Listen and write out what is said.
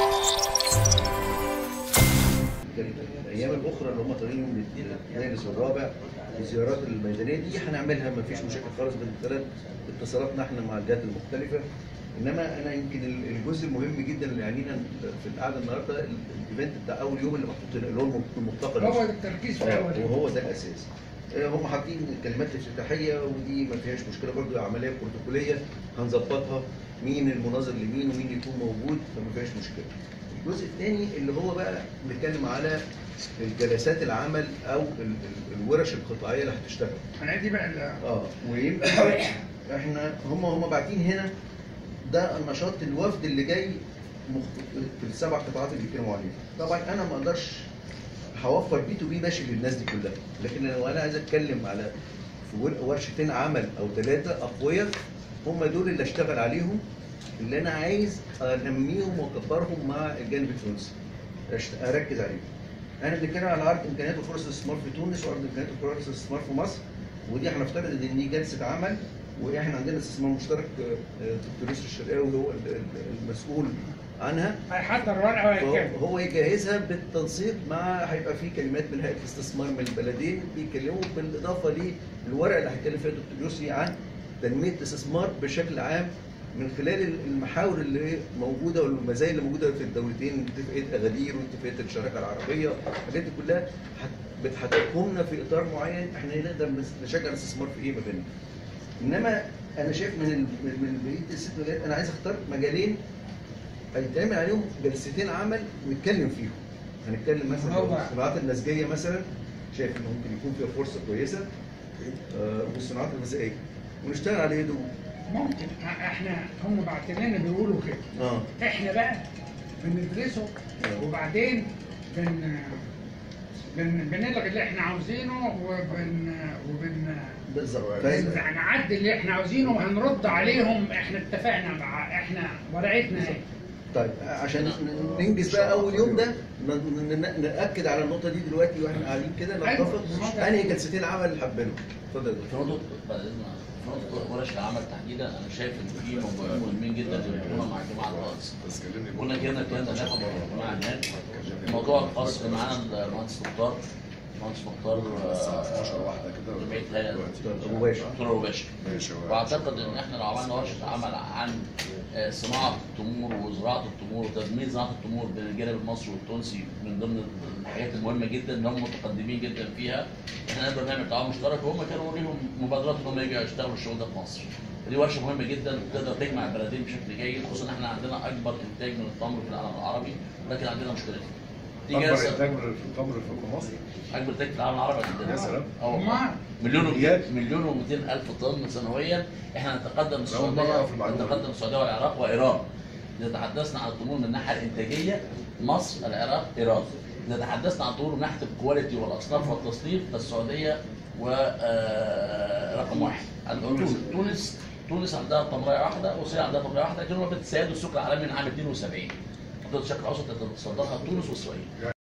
الايام الاخرى اللي هم طالعين للمجلس الرابع الزيارات الميدانيه دي هنعملها ما فيش مشاكل خالص من خلال اتصالاتنا احنا مع الجهات المختلفه. انما انا يمكن الجزء المهم جدا اللي يعنينا في القعده النهارده الايفنت بتاع اول يوم اللي محطوط اللي هو الملتقى هو التركيز في الاول وهو ده الاساس. هم حاطين الكلمات الافتتاحيه ودي ما فيهاش مشكله برضه، عمليه بروتوكوليه هنظبطها مين المناظر لمين ومين يكون موجود فما فيهاش مشكله. الجزء الثاني اللي هو بقى بنتكلم على الجلسات العمل او الورش القطاعيه اللي هتشتغل. انا دي بقى ويبقى احنا هم باعتين هنا ده النشاط الوفد اللي جاي في السبع قطاعات اللي بيتكلموا عليها. طبعا انا ما اقدرش هوفر بي تو بي ماشي للناس دي كلها، لكن لو انا عايز اتكلم على في ورشتين عمل او ثلاثه اقوياء هم دول اللي اشتغل عليهم، اللي انا عايز انميهم واكبرهم مع الجانب التونسي اركز عليهم. احنا بنتكلم على عرض امكانيات وفرص الاستثمار في تونس وعرض امكانيات وفرص الاستثمار في مصر، ودي هنفترض ان دي جلسه عمل واحنا عندنا استثمار مشترك دكتور يوسف الشرقاوي هو المسؤول عنها. هيحضر ورقه وهيكمل هو يجهزها بالتنسيق مع هيبقى في كلمات من هيئه الاستثمار من البلدين بيتكلموا بالاضافه للورقه اللي هيتكلم فيها دكتور يوسف عن تنميه الاستثمار بشكل عام من خلال المحاور اللي موجوده والمزايا اللي موجوده في الدولتين، اتفاقيه اغادير واتفاقيه الشراكه العربيه، الحاجات دي كلها هتحكمنا في اطار معين احنا نقدر نشجع الاستثمار في ايه ما بيننا. انما انا شايف من بقيه الست مجالات انا عايز اختار مجالين هيتعمل عليهم جلستين عمل نتكلم فيهم. هنتكلم مثلا في الصناعات النسجيه مثلا، شايف ان ممكن يكون فيها فرصه كويسه والصناعات الغذائيه ونشتغل على ايه دول. ممكن احنا هم بعت لنا بيقولوا كده احنا بقى بندرسه وبعدين بنلغي اللي احنا عاوزينه بالظبط هنعدل اللي احنا عاوزينه وهنرد عليهم. احنا اتفقنا مع احنا ورقتنا ايه. طيب عشان ننجز بقى اول يوم ده ناكد على النقطه دي دلوقتي واحنا قاعدين كده نتفق انهي جلستين عمل اللي حابينهم. اتفضل. في نقطة ورش العمل تحديدا انا شايف ان في موضوعين مهمين جدا بيكونوا مع الجماعه الرئيس. كنا كنا ناخد مع هناك الموضوع الخاص معانا المهندس مختار دكتور مباشر. واعتقد ان احنا لو عملنا ورشه عمل عن صناعه التمور وزراعه التمور وتدمير زراعه التمور بين الجانب المصري والتونسي من ضمن الحاجات المهمه جدا اللي هم متقدمين جدا فيها، احنا نقدر نعمل تعاون مشترك وهم كانوا ليهم مبادرات ان هم يجوا يشتغلوا الشغل ده في مصر. دي ورشه مهمه جدا تقدر تجمع البلدين بشكل جيد، خصوصا ان احنا عندنا اكبر انتاج من التمر في العالم العربي ولكن عندنا مشكله دي اكبر انتاج من التمر في مصر. اكبر انتاج في العالم العربي عندنا. يا سلام. مليون و200 الف طن سنويا. احنا نتقدم السعوديه والعراق وايران. اذا تحدثنا عن التمور من الناحيه الانتاجيه مصر، العراق، ايران. اذا تحدثنا عن التمور من ناحيه الكواليتي والاصناف والتصنيف فالسعوديه ورقم واحد. تونس عندها تمريه واحده وسوريا عندها تمريه واحده، لكن هم بتساعدوا السوق العالمي من عام 72. منطقه الشرق الاوسط تتصدرها تونس واسرائيل.